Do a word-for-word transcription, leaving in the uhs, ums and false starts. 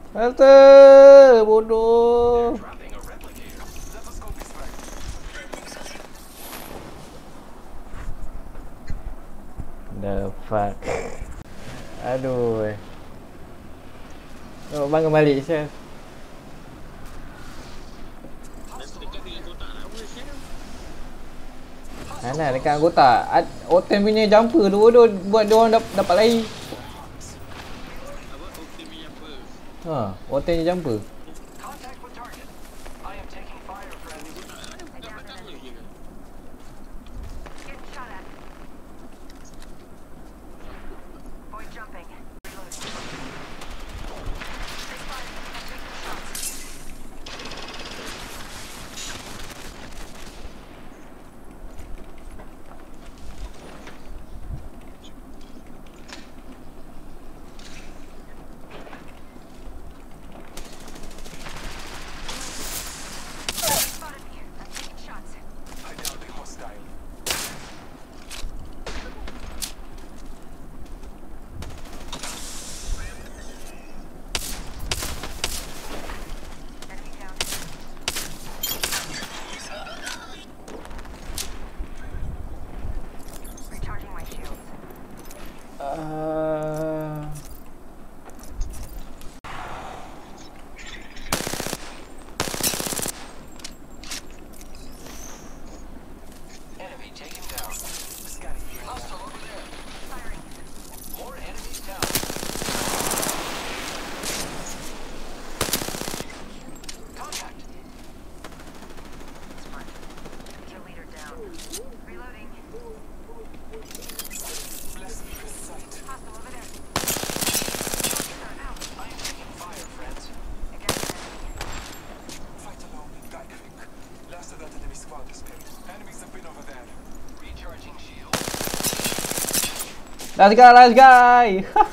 Alter, bodoh. The fuck. Aduh. Oh, bangun balik Chef. Mana dekat anggota? Oten punya jumper dua-dua buat dia orang dap- dapat lari. Ha, Oten punya jumper. Uh... Enemy taken down. Hostile over there. Firing. More enemies down. Contact. Smart. Kill leader down. Reloading. Hostile over there. I am taking fire, friends. Again, fight alone and die quick. Last of that enemy squad escaped. Enemies have been over there. Recharging shield. Last guy, last guy.